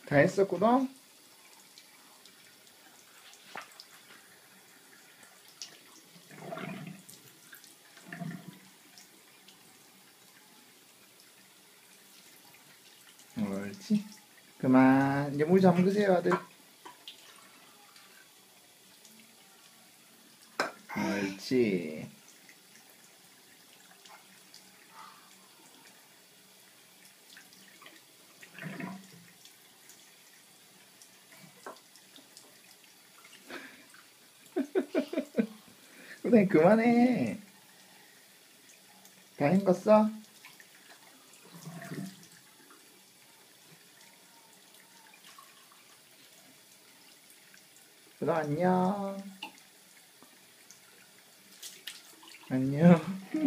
다 했었구나? 옳지. 그만. 이제 물 잠그세요, 아들. 옳지. 선생님, 그만해. 다 헹궜어? 그럼 안녕. 안녕.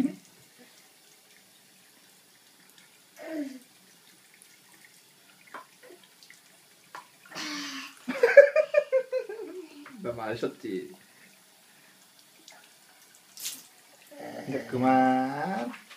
너 마셨지? 이제 그만.